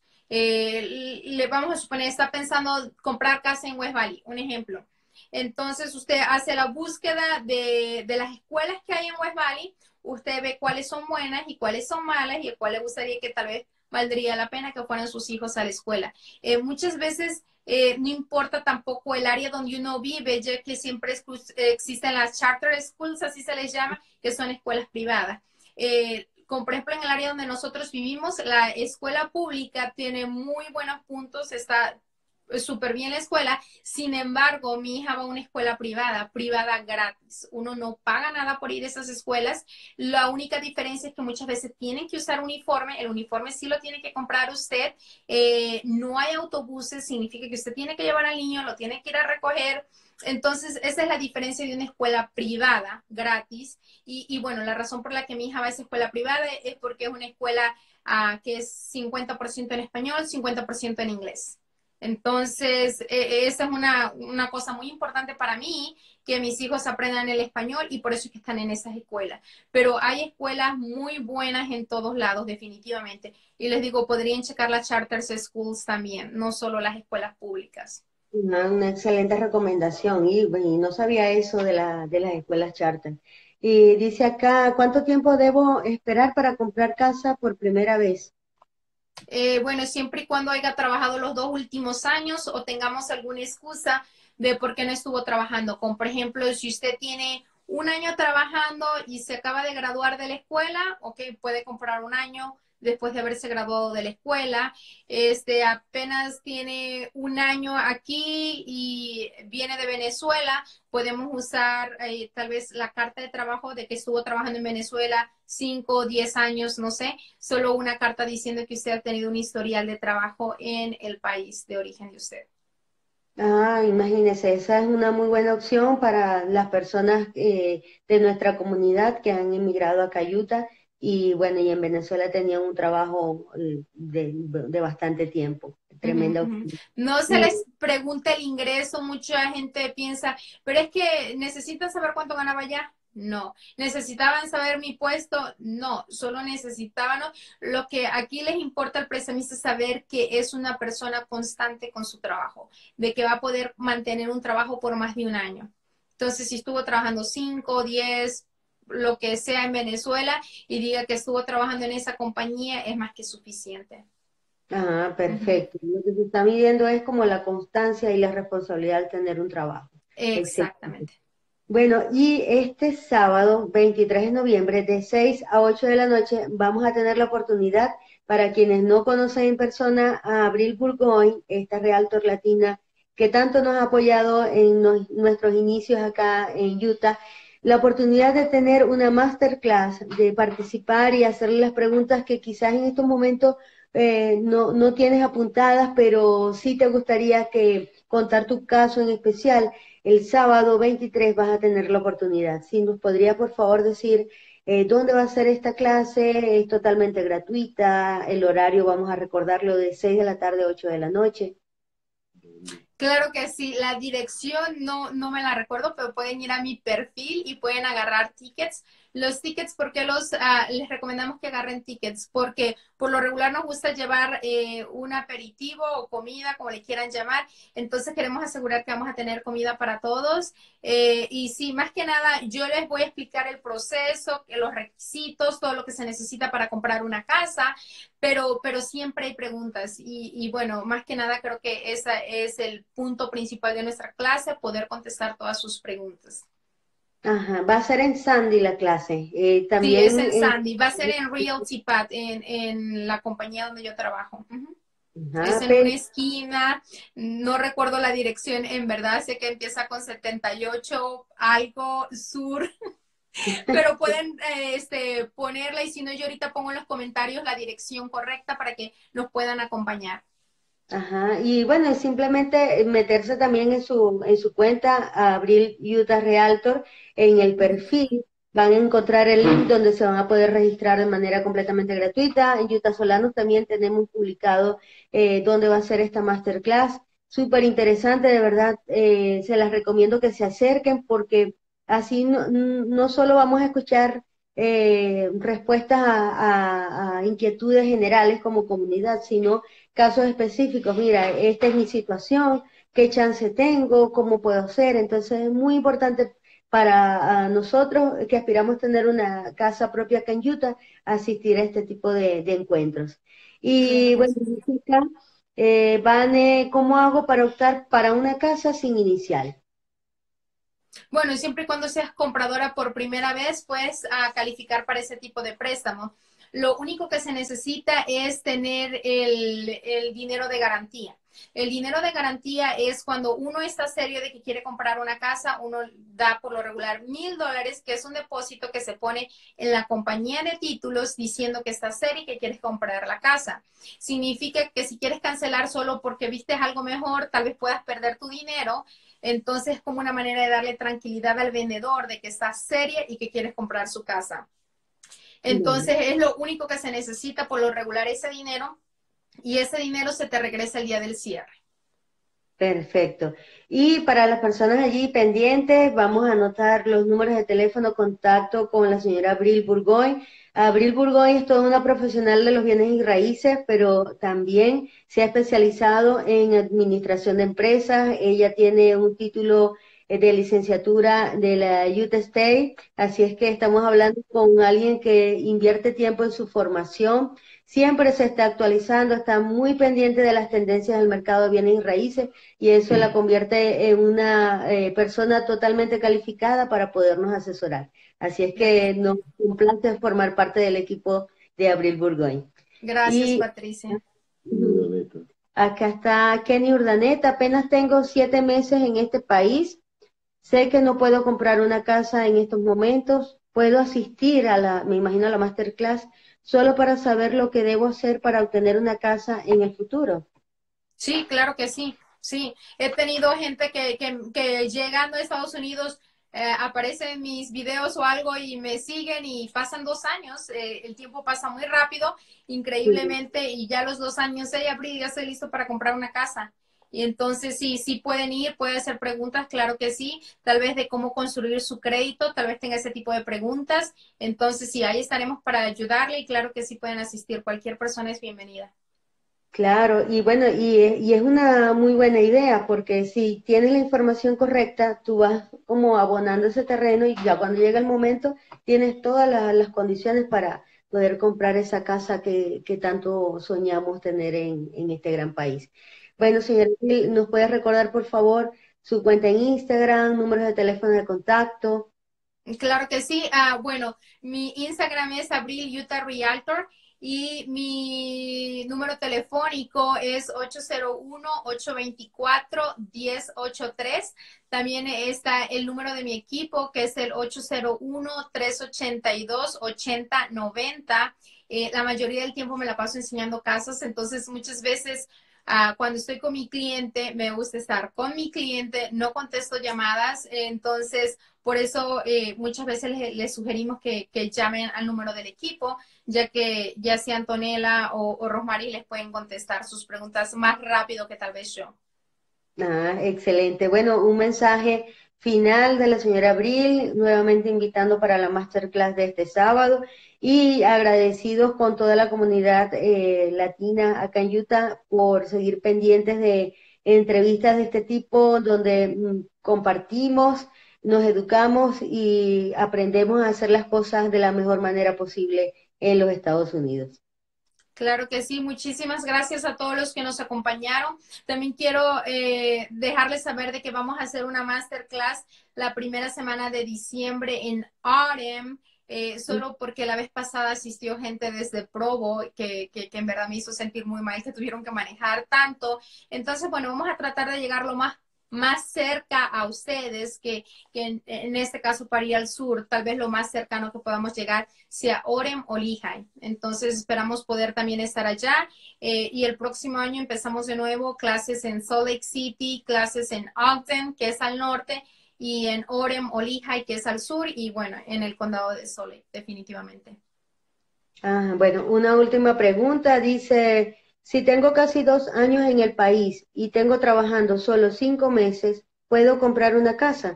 Eh, le vamos a suponer, está pensando comprar casa en West Valley, un ejemplo. Entonces usted hace la búsqueda de, de las escuelas que hay en West Valley, usted ve cuáles son buenas y cuáles son malas y a cuál le gustaría que tal vez valdría la pena que fueran sus hijos a la escuela. Eh, muchas veces eh, no importa tampoco el área donde uno vive, ya que siempre es, existen las charter schools, así se les llama, que son escuelas privadas. Eh, como por ejemplo en el área donde nosotros vivimos, la escuela pública tiene muy buenos puntos, está súper bien la escuela. Sin embargo, mi hija va a una escuela privada, privada gratis. Uno no paga nada por ir a esas escuelas. La única diferencia es que muchas veces tienen que usar uniforme. El uniforme sí lo tiene que comprar usted. Eh, no hay autobuses, significa que usted tiene que llevar al niño, lo tiene que ir a recoger. Entonces, esa es la diferencia de una escuela privada, gratis. Y, y bueno, la razón por la que mi hija va a esa escuela privada es porque es una escuela uh, que es cincuenta por ciento en español, cincuenta por ciento en inglés. Entonces, eh, esa es una, una cosa muy importante para mí, que mis hijos aprendan el español y por eso es que están en esas escuelas. Pero hay escuelas muy buenas en todos lados, definitivamente. Y les digo, podrían checar las charter schools también, no solo las escuelas públicas. Una, una excelente recomendación y, y no sabía eso de, la, de las escuelas charter. Y dice acá, ¿cuánto tiempo debo esperar para comprar casa por primera vez? Eh, bueno, siempre y cuando haya trabajado los dos últimos años o tengamos alguna excusa de por qué no estuvo trabajando. Como por ejemplo, si usted tiene un año trabajando y se acaba de graduar de la escuela, ok, puede comprar un año después de haberse graduado de la escuela. Este apenas tiene un año aquí y viene de Venezuela, podemos usar eh, tal vez la carta de trabajo de que estuvo trabajando en Venezuela cinco o diez años, no sé, solo una carta diciendo que usted ha tenido un historial de trabajo en el país de origen de usted. Ah, imagínese, esa es una muy buena opción para las personas eh, de nuestra comunidad que han emigrado a Cayuta y bueno, y en Venezuela tenían un trabajo eh, de, de bastante tiempo. Uh -huh, Tremenda uh -huh. opción. No se Y les pregunta el ingreso, mucha gente piensa, pero es que necesitan saber cuánto ganaba ya. No, necesitaban saber mi puesto, no, solo necesitaban, ¿no? Lo que aquí les importa al prestamista es saber que es una persona constante con su trabajo, de que va a poder mantener un trabajo por más de un año. Entonces, si estuvo trabajando cinco, diez, lo que sea en Venezuela y diga que estuvo trabajando en esa compañía, es más que suficiente. Ah, Ujú. perfecto. Lo que se está midiendo es como la constancia y la responsabilidad de tener un trabajo. Excelente. Exactamente. Bueno, y este sábado, veintitrés de noviembre, de seis a ocho de la noche, vamos a tener la oportunidad, para quienes no conocen en persona, a Abril Burgoyne, esta realtor latina que tanto nos ha apoyado en nos- nuestros inicios acá en Utah, la oportunidad de tener una masterclass, de participar y hacerle las preguntas que quizás en estos momentos eh, no, no tienes apuntadas, pero sí te gustaría que contar tu caso en especial. El sábado veintitrés vas a tener la oportunidad. Si nos podría, por favor, decir eh, dónde va a ser esta clase. Es totalmente gratuita. El horario, vamos a recordarlo, de seis de la tarde a ocho de la noche. Claro que sí, la dirección no, no me la recuerdo, pero pueden ir a mi perfil y pueden agarrar tickets. Los tickets, ¿por qué los, ah, les recomendamos que agarren tickets? Porque por lo regular nos gusta llevar eh, un aperitivo o comida, como le quieran llamar. Entonces queremos asegurar que vamos a tener comida para todos. Eh, y sí, más que nada, yo les voy a explicar el proceso, los requisitos, todo lo que se necesita para comprar una casa, pero, pero siempre hay preguntas y, y bueno, más que nada creo que ese es el punto principal de nuestra clase, poder contestar todas sus preguntas. Ajá, va a ser en Sandy la clase. Eh, Sí, es también en en... Sandy, va a ser en Realty Pad, en, en la compañía donde yo trabajo. Ujú. Es Ajá, en una pero esquina, no recuerdo la dirección, en verdad sé que empieza con setenta y ocho algo sur, pero pueden eh, este, ponerla y si no yo ahorita pongo en los comentarios la dirección correcta para que nos puedan acompañar. ajá, y bueno, es simplemente meterse también en su, en su cuenta, a Abril Utah Realtor, en el perfil van a encontrar el link donde se van a poder registrar de manera completamente gratuita. En Utah Solanos también tenemos publicado eh, dónde va a ser esta masterclass. Súper interesante, de verdad, eh, se las recomiendo que se acerquen, porque así no, no solo vamos a escuchar eh, respuestas a, a a inquietudes generales como comunidad, sino casos específicos. Mira, esta es mi situación, qué chance tengo, cómo puedo hacer. Entonces es muy importante para ah, nosotros que aspiramos a tener una casa propia acá en Utah, asistir a este tipo de, de encuentros. Claro Y que bueno, sí. Jessica, eh, Vane, ¿cómo hago para optar para una casa sin inicial? Bueno, siempre y cuando seas compradora por primera vez, puedes uh, calificar para ese tipo de préstamo. Lo único que se necesita es tener el, el dinero de garantía. El dinero de garantía es cuando uno está serio de que quiere comprar una casa, uno da por lo regular mil dólares, que es un depósito que se pone en la compañía de títulos diciendo que está serio y que quieres comprar la casa. Significa que si quieres cancelar solo porque viste algo mejor, tal vez puedas perder tu dinero. Entonces, es como una manera de darle tranquilidad al vendedor de que estás seria y que quieres comprar su casa. Bueno, Entonces, es lo único que se necesita por lo regular ese dinero y ese dinero se te regresa el día del cierre. perfecto. Y para las personas allí pendientes, vamos a anotar los números de teléfono, contacto con la señora Abril Burgoy. Abril Burgoy es toda una profesional de los bienes y raíces, pero también se ha especializado en administración de empresas. Ella tiene un título eh, de licenciatura de la Utah State, así es que estamos hablando con alguien que invierte tiempo en su formación. Siempre se está actualizando, está muy pendiente de las tendencias del mercado de bienes y raíces, y eso la convierte en una eh, persona totalmente calificada para podernos asesorar. Así es que nos complace formar parte del equipo de Abril Burgoyne. Gracias, Y Patricia. acá está Kenny Urdaneta, apenas tengo siete meses en este país, sé que no puedo comprar una casa en estos momentos, puedo asistir a la, me imagino, a la masterclass, solo para saber lo que debo hacer para obtener una casa en el futuro. Sí, claro que sí. Sí, he tenido gente que, que, que llegando a Estados Unidos eh, aparece en mis videos o algo y me siguen y pasan dos años. Eh, el tiempo pasa muy rápido, increíblemente, y ya los dos años, hey, Abril, ya estoy listo para comprar una casa. Y entonces sí, sí pueden ir, puede hacer preguntas, claro que sí, tal vez de cómo construir su crédito, tal vez tenga ese tipo de preguntas. Entonces sí, ahí estaremos para ayudarle y claro que sí pueden asistir. Cualquier persona es bienvenida. Claro, y bueno, y, es- y es una muy buena idea, porque si tienes la información correcta, tú vas como abonando ese terreno y ya cuando llega el momento, tienes todas la- las condiciones para poder comprar esa casa que, que tanto soñamos tener en, en este gran país. Bueno, señor, Gil, ¿nos puede recordar, por favor, su cuenta en Instagram, números de teléfono de contacto? Claro que sí. Ah, bueno, mi Instagram es Abril Utah Realtor y mi número telefónico es ocho cero uno, ocho dos cuatro, uno cero ocho tres. También está el número de mi equipo, que es el ocho cero uno, tres ocho dos, ocho cero nueve cero. Eh, la mayoría del tiempo me la paso enseñando casas, entonces muchas veces uh, cuando estoy con mi cliente, me gusta estar con mi cliente, no contesto llamadas, entonces por eso eh, muchas veces les, les sugerimos que, que, llamen al número del equipo, ya que ya sea Antonella o, o Rosmarie les pueden contestar sus preguntas más rápido que tal vez yo. Ah, excelente. Bueno, un mensaje final de la señora Abril, nuevamente invitando para la masterclass de este sábado y agradecidos con toda la comunidad eh, latina acá en Utah por seguir pendientes de entrevistas de este tipo donde mm, compartimos, nos educamos y aprendemos a hacer las cosas de la mejor manera posible en los Estados Unidos. Claro que sí, muchísimas gracias a todos los que nos acompañaron. También quiero eh, dejarles saber de que vamos a hacer una masterclass la primera semana de diciembre en Autumn, eh, solo porque la vez pasada asistió gente desde Provo que, que, que en verdad me hizo sentir muy mal, que tuvieron que manejar tanto. Entonces, bueno, vamos a tratar de llegar lo más más cerca a ustedes que, que en, en, este caso para ir al sur, tal vez lo más cercano que podamos llegar sea Orem o Lehi. Entonces esperamos poder también estar allá eh, y el próximo año empezamos de nuevo clases en Salt Lake City, clases en Ogden, que es al norte, y en Orem o Lehi, que es al sur, y bueno, en el condado de Salt Lake, definitivamente. Ah, bueno, una última pregunta. Dice, si tengo casi dos años en el país y tengo trabajando solo cinco meses, ¿puedo comprar una casa?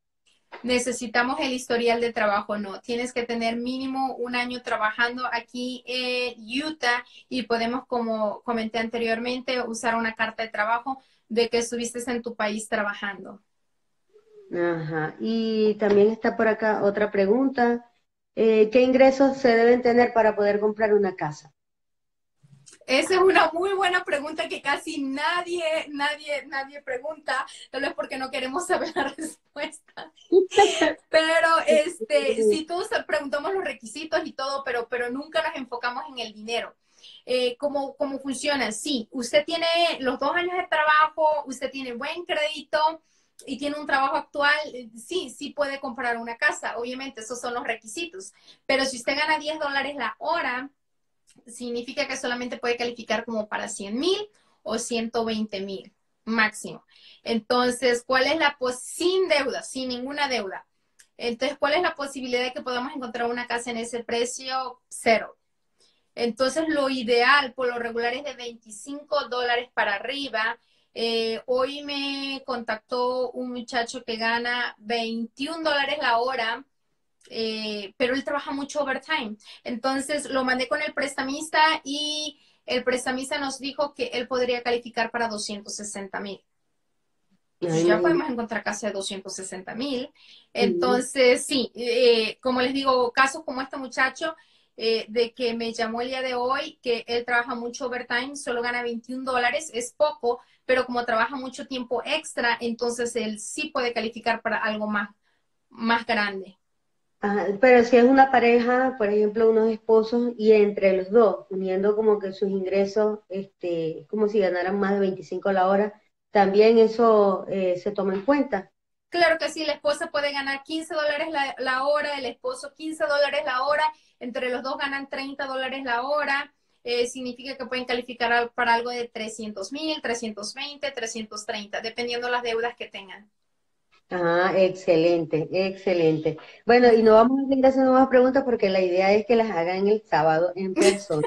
Necesitamos el historial de trabajo, no. Tienes que tener mínimo un año trabajando aquí en Utah y podemos, como comenté anteriormente, usar una carta de trabajo de que estuviste en tu país trabajando. Ajá. Y también está por acá otra pregunta. Eh, ¿qué ingresos se deben tener para poder comprar una casa? Esa es una muy buena pregunta que casi nadie, nadie, nadie pregunta, tal vez porque no queremos saber la respuesta. Pero este, sí, todos preguntamos los requisitos y todo, pero, pero nunca nos enfocamos en el dinero. Eh, ¿cómo, ¿Cómo funciona? Sí, usted tiene los dos años de trabajo, usted tiene buen crédito y tiene un trabajo actual, sí, sí puede comprar una casa. Obviamente, esos son los requisitos. Pero si usted gana diez dólares la hora, significa que solamente puede calificar como para cien mil o ciento veinte mil máximo. Entonces, ¿cuál es la pos sin deuda, sin ninguna deuda? Entonces, ¿cuál es la posibilidad de que podamos encontrar una casa en ese precio? Cero. Entonces, lo ideal por lo regular es de veinticinco dólares para arriba. Eh, hoy me contactó un muchacho que gana veintiún dólares la hora, eh, pero él trabaja mucho overtime. Entonces lo mandé con el prestamista y el prestamista nos dijo que él podría calificar para doscientos sesenta mil. Ah, Ya imagínate. podemos encontrar casa de doscientos sesenta mil. Sí. Entonces, sí, eh, como les digo, casos como este muchacho, eh, de que me llamó el día de hoy, que él trabaja mucho overtime, solo gana veintiún dólares, es poco, pero como trabaja mucho tiempo extra, entonces él sí puede calificar para algo más, más grande. Ajá, pero si es una pareja, por ejemplo, unos esposos, y entre los dos, uniendo como que sus ingresos, este, es como si ganaran más de veinticinco la hora, también eso eh, se toma en cuenta. Claro que sí, la esposa puede ganar quince dólares la, la hora, el esposo quince dólares la hora, entre los dos ganan treinta dólares la hora, eh, significa que pueden calificar para algo de trescientos mil, trescientos veinte, trescientos treinta, dependiendo las deudas que tengan. Ah, excelente, excelente. Bueno, y no vamos a seguir haciendo más preguntas porque la idea es que las hagan el sábado en persona.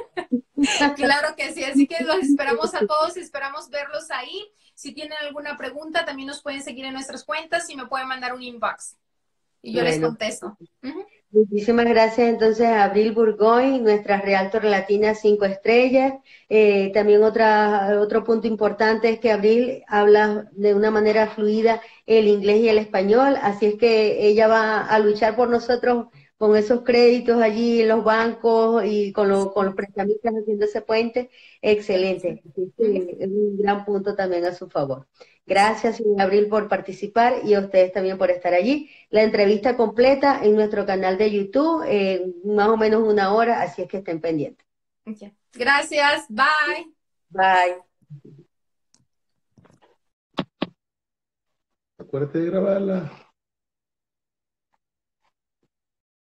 Claro que sí, así que los esperamos a todos, esperamos verlos ahí. Si tienen alguna pregunta, también nos pueden seguir en nuestras cuentas y me pueden mandar un inbox. y yo les Bueno, contesto. Ujú. muchísimas gracias entonces a Abril Burgoy, nuestra Realtor Latina cinco estrellas. Eh, también otra, otro punto importante es que Abril habla de una manera fluida el inglés y el español, así es que ella va a luchar por nosotros con esos créditos allí en los bancos y con, lo- con los Sí, prestamistas haciendo ese puente. Excelente. perfecto. Así es Ujú. que es un gran punto también a su favor. Sí. Gracias, señor Abril, por participar y a ustedes también por estar allí. La entrevista completa en nuestro canal de YouTube, en más o menos una hora, así es que estén pendientes. Ok. Gracias, bye. Bye. Acuérdate de grabarla.